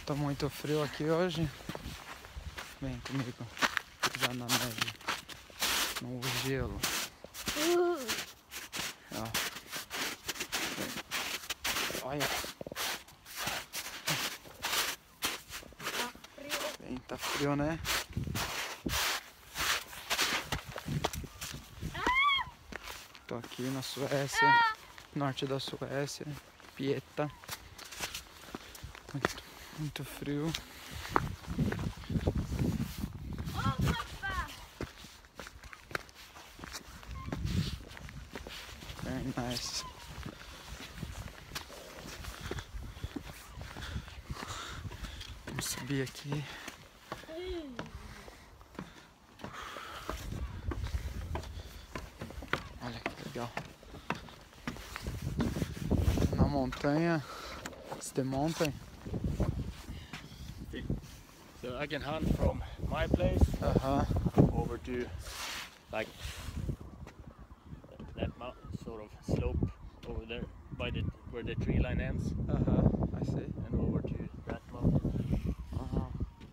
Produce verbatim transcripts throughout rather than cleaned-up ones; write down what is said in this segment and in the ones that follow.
Tá muito frio aqui hoje. Vem comigo pisar na neve, no gelo. Ó. Olha. Tá frio. Bem, tá frio, né? Tô aqui na Suécia, norte da Suécia, Pieta. Muito, muito frio. Very nice. Vamos subir aqui. Olha que legal. Na montanha. It's the mountain. So I can hunt from my place Uh-huh. over to like that mountain sort of slope over there by the where the tree line ends, Uh-huh. I see. and over to that mountain Uh-huh.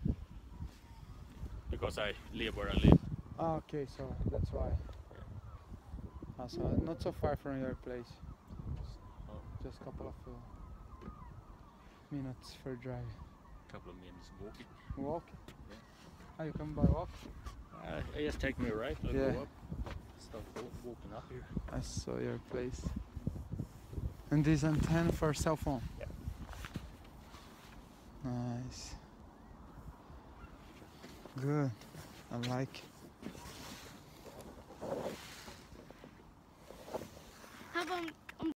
because I live where I live. Ah, okay, so that's why. Ah, so not so far from your place. Oh, Just a couple of uh, minutes for drive. a couple of minutes walking. Walk? Yeah. Ah, you come by walk? Uh, I just take me right. I Yeah. go up, start wa- walking up here. I saw your place. And this antenna for cell phone? Yeah. Nice. Good. I like